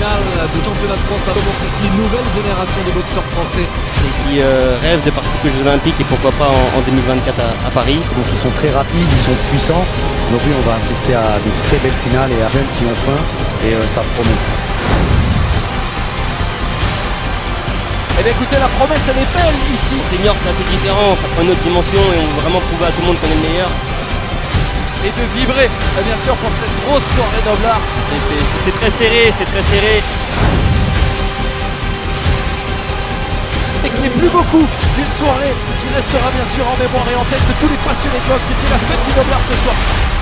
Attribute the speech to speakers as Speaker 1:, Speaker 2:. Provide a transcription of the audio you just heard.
Speaker 1: finale du championnat de France. Ça commence ici une nouvelle génération de boxeurs français.
Speaker 2: Et qui rêvent de participer aux Jeux Olympiques et pourquoi pas en 2024 à Paris.
Speaker 3: Donc ils sont très rapides, ils sont puissants. Donc oui, on va assister à de très belles finales et à jeunes qui ont faim et ça promet.
Speaker 1: Eh bien écoutez, la promesse elle est belle ici.
Speaker 2: Senior c'est assez différent, ça prend une autre dimension et on veut vraiment prouver à tout le monde qu'on est le meilleur.
Speaker 1: Et de vibrer, bien sûr, pour cette grosse soirée d'Oblard.
Speaker 2: C'est très serré, c'est très serré.
Speaker 1: Et qu'il n'y ait plus beaucoup d'une soirée qui restera bien sûr en mémoire et en tête de tous les passionnés de boxe. C'était la fête du Oblard ce soir.